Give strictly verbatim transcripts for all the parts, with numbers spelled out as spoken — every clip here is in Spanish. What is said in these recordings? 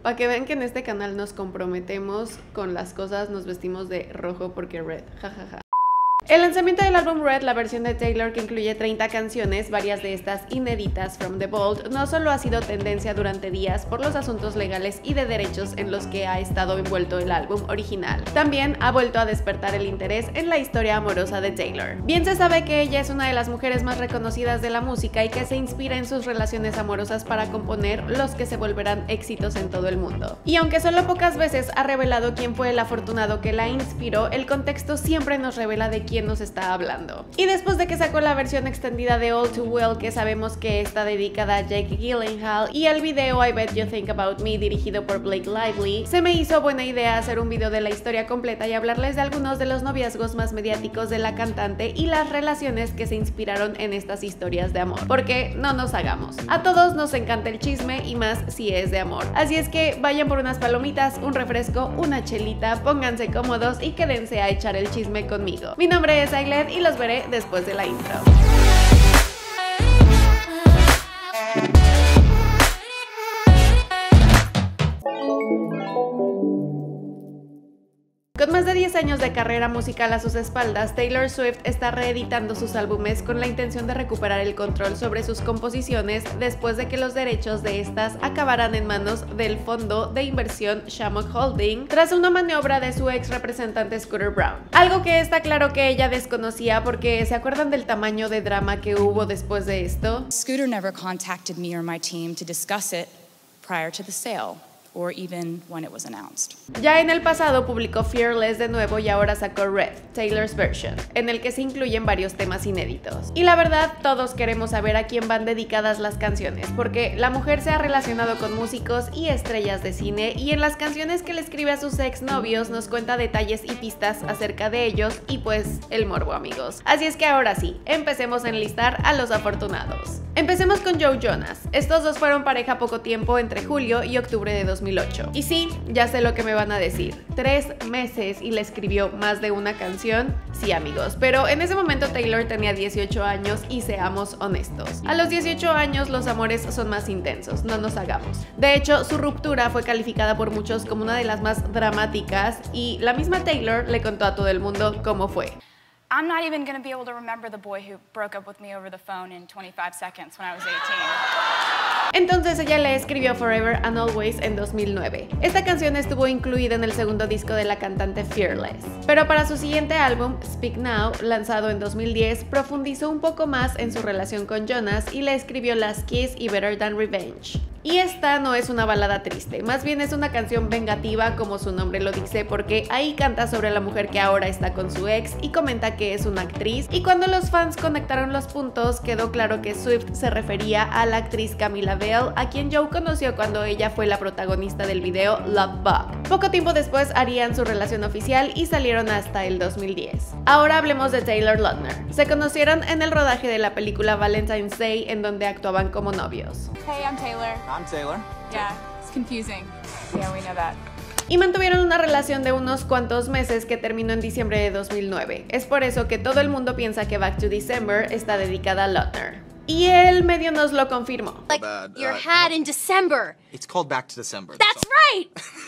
Para que vean que en este canal nos comprometemos con las cosas, nos vestimos de rojo porque red, jajaja. Ja, ja. El lanzamiento del álbum Red, la versión de Taylor que incluye treinta canciones, varias de estas inéditas from the vault, no solo ha sido tendencia durante días por los asuntos legales y de derechos en los que ha estado envuelto el álbum original, también ha vuelto a despertar el interés en la historia amorosa de Taylor. Bien se sabe que ella es una de las mujeres más reconocidas de la música y que se inspira en sus relaciones amorosas para componer los que se volverán éxitos en todo el mundo. Y aunque solo pocas veces ha revelado quién fue el afortunado que la inspiró, el contexto siempre nos revela de quién nos está hablando. Y después de que sacó la versión extendida de All Too Well, que sabemos que está dedicada a Jake Gyllenhaal, y el video I Bet You Think About Me, dirigido por Blake Lively, se me hizo buena idea hacer un video de la historia completa y hablarles de algunos de los noviazgos más mediáticos de la cantante y las relaciones que se inspiraron en estas historias de amor. Porque no nos hagamos, a todos nos encanta el chisme y más si es de amor. Así es que vayan por unas palomitas, un refresco, una chelita, pónganse cómodos y quédense a echar el chisme conmigo. Mi nombre es Ailed y los veré después de la intro. Con más de diez años de carrera musical a sus espaldas, Taylor Swift está reeditando sus álbumes con la intención de recuperar el control sobre sus composiciones después de que los derechos de estas acabaran en manos del fondo de inversión Shamrock Holding tras una maniobra de su ex representante Scooter Braun. Algo que está claro que ella desconocía, porque ¿se acuerdan del tamaño de drama que hubo después de esto? Scooter never contacted me or my team to discuss it prior to the sale, or even when it was announced. Ya en el pasado publicó Fearless de nuevo y ahora sacó Red, Taylor's Version, en el que se incluyen varios temas inéditos. Y la verdad, todos queremos saber a quién van dedicadas las canciones, porque la mujer se ha relacionado con músicos y estrellas de cine, y en las canciones que le escribe a sus exnovios nos cuenta detalles y pistas acerca de ellos, y pues el morbo, amigos. Así es que ahora sí, empecemos a enlistar a los afortunados. Empecemos con Joe Jonas. Estos dos fueron pareja poco tiempo, entre julio y octubre de dos mil ocho. Y sí, ya sé lo que me van a decir. Tres meses y le escribió más de una canción. Sí, amigos, pero en ese momento Taylor tenía dieciocho años y seamos honestos. A los dieciocho años los amores son más intensos, no nos hagamos. De hecho, su ruptura fue calificada por muchos como una de las más dramáticas y la misma Taylor le contó a todo el mundo cómo fue. I'm not even going to be able to remember the boy who broke up with me over the phone in twenty-five seconds when I was eighteen. Entonces ella le escribió Forever and Always en dos mil nueve. Esta canción estuvo incluida en el segundo disco de la cantante Fearless. Pero para su siguiente álbum, Speak Now, lanzado en dos mil diez, profundizó un poco más en su relación con Jonas y le escribió Last Kiss y Better Than Revenge. Y esta no es una balada triste, más bien es una canción vengativa, como su nombre lo dice, porque ahí canta sobre la mujer que ahora está con su ex y comenta que es una actriz, y cuando los fans conectaron los puntos quedó claro que Swift se refería a la actriz Camila Bell, a quien Joe conoció cuando ella fue la protagonista del video Love Bug. Poco tiempo después harían su relación oficial y salieron hasta el dos mil diez. Ahora hablemos de Taylor Lautner. Se conocieron en el rodaje de la película Valentine's Day, en donde actuaban como novios. Hey, I'm Taylor. I'm Taylor. Yeah, it's confusing. Yeah, we know that. Y mantuvieron una relación de unos cuantos meses que terminó en diciembre de dos mil nueve. Es por eso que todo el mundo piensa que Back to December está dedicada a Lautner. Y él medio nos lo confirmó. Like Bad, your uh, hat in December. It's called Back to December. That's right.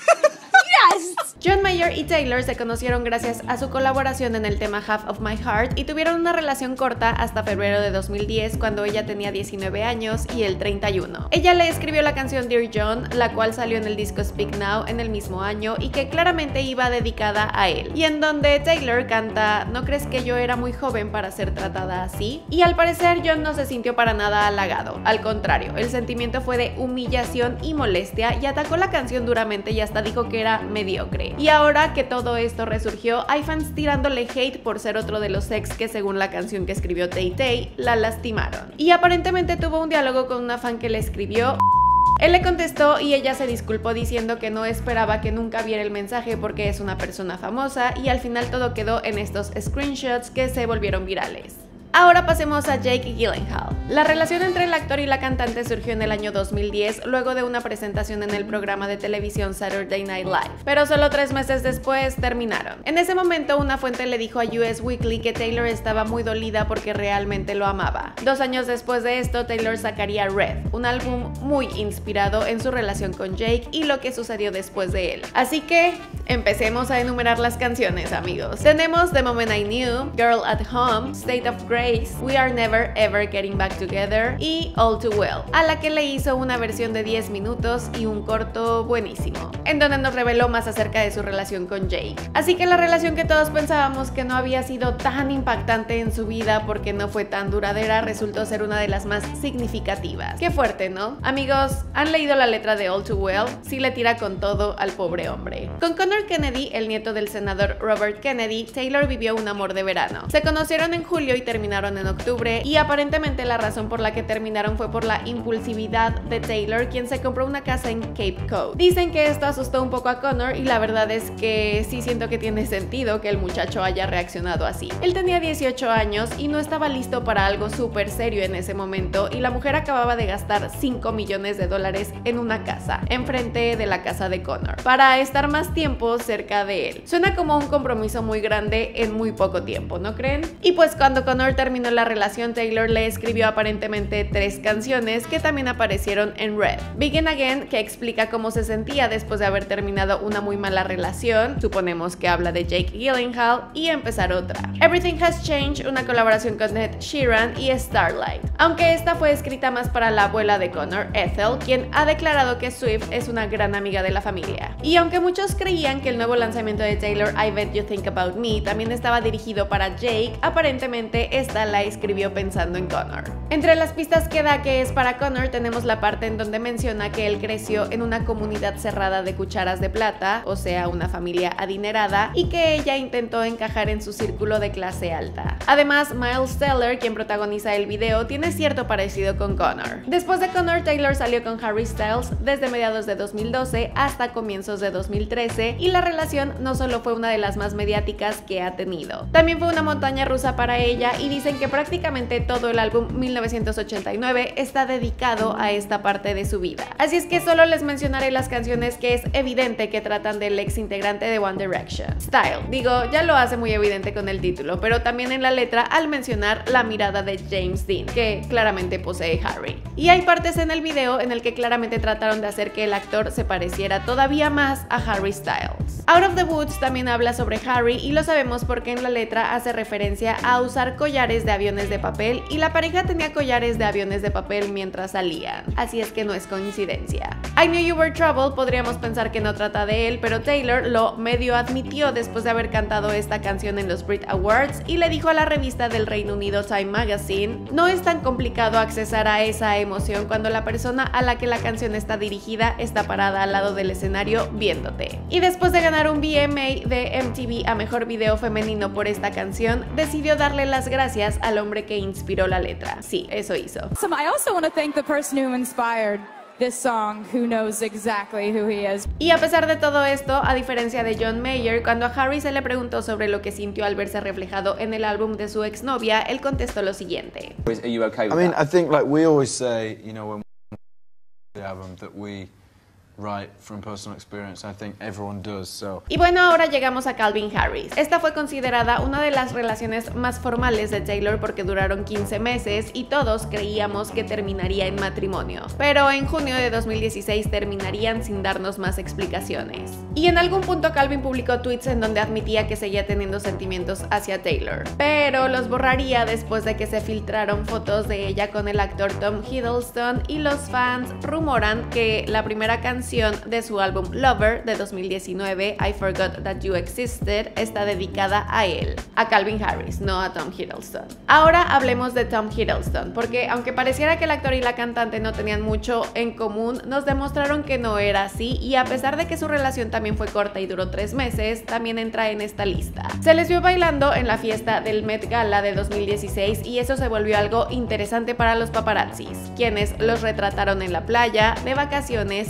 Yes. John Mayer y Taylor se conocieron gracias a su colaboración en el tema Half of My Heart y tuvieron una relación corta hasta febrero de dos mil diez, cuando ella tenía diecinueve años y él treinta y uno. Ella le escribió la canción Dear John, la cual salió en el disco Speak Now en el mismo año y que claramente iba dedicada a él, y en donde Taylor canta ¿No crees que yo era muy joven para ser tratada así? Y al parecer John no se sintió para nada halagado, al contrario, el sentimiento fue de humillación y molestia y atacó la canción duramente y hasta dijo que era mediocre. Y ahora que todo esto resurgió, hay fans tirándole hate por ser otro de los ex que, según la canción que escribió Tay Tay, la lastimaron. Y aparentemente tuvo un diálogo con una fan que le escribió. Él le contestó y ella se disculpó diciendo que no esperaba que nunca viera el mensaje porque es una persona famosa, y al final todo quedó en estos screenshots que se volvieron virales. Ahora pasemos a Jake Gyllenhaal. La relación entre el actor y la cantante surgió en el año dos mil diez luego de una presentación en el programa de televisión Saturday Night Live, pero solo tres meses después terminaron. En ese momento, una fuente le dijo a U S Weekly que Taylor estaba muy dolida porque realmente lo amaba. Dos años después de esto, Taylor sacaría Red, un álbum muy inspirado en su relación con Jake y lo que sucedió después de él. Así que empecemos a enumerar las canciones, amigos. Tenemos The Moment I Knew, Girl at Home, State of Grace, We Are Never Ever Getting Back Together y All Too Well, a la que le hizo una versión de diez minutos y un corto buenísimo, en donde nos reveló más acerca de su relación con Jake. Así que la relación que todos pensábamos que no había sido tan impactante en su vida porque no fue tan duradera resultó ser una de las más significativas. Qué fuerte, ¿no? Amigos, ¿han leído la letra de All Too Well? Sí le tira con todo al pobre hombre. Con Connor Kennedy, el nieto del senador Robert Kennedy, Taylor vivió un amor de verano. Se conocieron en julio y terminaron en octubre, y aparentemente la razón por la que terminaron fue por la impulsividad de Taylor, quien se compró una casa en Cape Cod. Dicen que esto asustó un poco a Connor y la verdad es que sí siento que tiene sentido que el muchacho haya reaccionado así. Él tenía dieciocho años y no estaba listo para algo súper serio en ese momento, y la mujer acababa de gastar cinco millones de dólares en una casa, enfrente de la casa de Connor, para estar más tiempo cerca de él. Suena como un compromiso muy grande en muy poco tiempo, ¿no creen? Y pues cuando Connor terminó la relación, Taylor le escribió aparentemente tres canciones que también aparecieron en Red. Begin Again, que explica cómo se sentía después de haber terminado una muy mala relación, suponemos que habla de Jake Gyllenhaal, y Empezar Otra. Everything Has Changed, una colaboración con Ed Sheeran, y Starlight, aunque esta fue escrita más para la abuela de Connor, Ethel, quien ha declarado que Swift es una gran amiga de la familia. Y aunque muchos creían que el nuevo lanzamiento de Taylor, I Bet You Think About Me, también estaba dirigido para Jake, aparentemente esta la escribió pensando en Connor. Entre las pistas que da que es para Connor tenemos la parte en donde menciona que él creció en una comunidad cerrada de cucharas de plata, o sea, una familia adinerada, y que ella intentó encajar en su círculo de clase alta. Además, Miles Teller, quien protagoniza el video, tiene cierto parecido con Connor. Después de Connor, Taylor salió con Harry Styles desde mediados de dos mil doce hasta comienzos de dos mil trece, y la relación no solo fue una de las más mediáticas que ha tenido, también fue una montaña rusa para ella, y dicen que prácticamente todo el álbum mil novecientos ochenta y nueve está dedicado a esta parte de su vida. Así es que solo les mencionaré las canciones que es evidente que tratan del ex integrante de One Direction. Style, digo, ya lo hace muy evidente con el título, pero también en la letra al mencionar la mirada de James Dean, que claramente posee Harry. Y hay partes en el video en el que claramente trataron de hacer que el actor se pareciera todavía más a Harry Styles. Out of the Woods también habla sobre Harry, y lo sabemos porque en la letra hace referencia a usar collares de aviones de papel, y la pareja tenía collares de aviones de papel mientras salían, así es que no es coincidencia. I Knew You Were Trouble podríamos pensar que no trata de él, pero Taylor lo medio admitió después de haber cantado esta canción en los Brit Awards, y le dijo a la revista del Reino Unido Time Magazine: no es tan complicado accesar a esa emoción cuando la persona a la que la canción está dirigida está parada al lado del escenario viéndote. Y después de ganar un V M A de M T V a Mejor Video Femenino por esta canción, decidió darle las gracias al hombre que inspiró la letra. Sí, eso hizo. So I also want to thank the person who inspired this song, who knows exactly who he is. Y a pesar de todo esto, a diferencia de John Mayer, cuando a Harry se le preguntó sobre lo que sintió al verse reflejado en el álbum de su exnovia, él contestó lo siguiente. Are you okay with I mean, that? I think like we always say, you know, when we the album that we write from personal experience. I think everyone does, so. Y bueno, ahora llegamos a Calvin Harris. Esta fue considerada una de las relaciones más formales de Taylor porque duraron quince meses y todos creíamos que terminaría en matrimonio, pero en junio de dos mil dieciséis terminarían sin darnos más explicaciones. Y en algún punto Calvin publicó tweets en donde admitía que seguía teniendo sentimientos hacia Taylor, pero los borraría después de que se filtraron fotos de ella con el actor Tom Hiddleston, y los fans rumoran que la primera canción de su álbum Lover de dos mil diecinueve, I Forgot That You Existed, está dedicada a él, a Calvin Harris, no a Tom Hiddleston. Ahora hablemos de Tom Hiddleston, porque aunque pareciera que el actor y la cantante no tenían mucho en común, nos demostraron que no era así, y a pesar de que su relación también fue corta y duró tres meses, también entra en esta lista. Se les vio bailando en la fiesta del Met Gala de dos mil dieciséis, y eso se volvió algo interesante para los paparazzis, quienes los retrataron en la playa, de vacaciones y hasta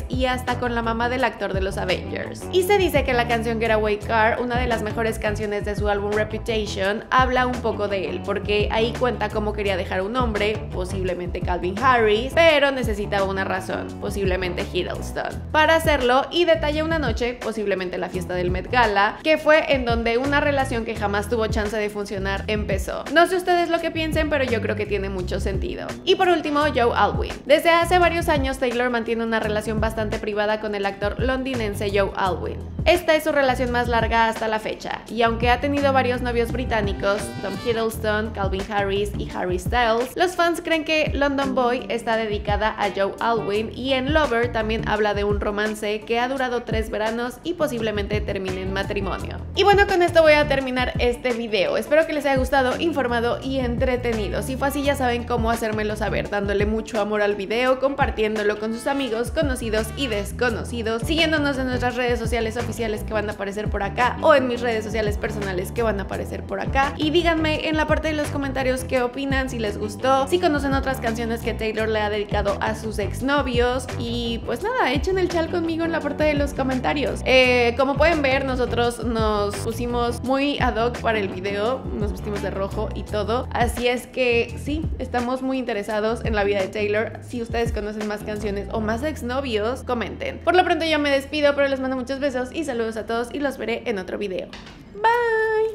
hasta con la mamá del actor de los Avengers. Y se dice que la canción Getaway Car, una de las mejores canciones de su álbum Reputation, habla un poco de él, porque ahí cuenta cómo quería dejar un hombre, posiblemente Calvin Harris, pero necesitaba una razón, posiblemente Hiddleston, para hacerlo, y detalla una noche, posiblemente la fiesta del Met Gala, que fue en donde una relación que jamás tuvo chance de funcionar empezó. No sé ustedes lo que piensen, pero yo creo que tiene mucho sentido. Y por último, Joe Alwyn. Desde hace varios años Taylor mantiene una relación bastante privada con el actor londinense Joe Alwyn. Esta es su relación más larga hasta la fecha, y aunque ha tenido varios novios británicos, Tom Hiddleston, Calvin Harris y Harry Styles, los fans creen que London Boy está dedicada a Joe Alwyn, y en Lover también habla de un romance que ha durado tres veranos y posiblemente termine en matrimonio. Y bueno, con esto voy a terminar este video. Espero que les haya gustado, informado y entretenido. Si fue así, ya saben cómo hacérmelo saber, dándole mucho amor al video, compartiéndolo con sus amigos, conocidos y desconocidos, siguiéndonos en nuestras redes sociales oficiales que van a aparecer por acá, o en mis redes sociales personales que van a aparecer por acá, y díganme en la parte de los comentarios qué opinan, si les gustó, si conocen otras canciones que Taylor le ha dedicado a sus exnovios, y pues nada, echen el chal conmigo en la parte de los comentarios. Eh, como pueden ver, nosotros nos pusimos muy ad hoc para el video, nos vestimos de rojo y todo, así es que sí, estamos muy interesados en la vida de Taylor. Si ustedes conocen más canciones o más exnovios, comenten. Por lo pronto yo me despido, pero les mando muchos besos y saludos a todos, y los veré en otro video. Bye.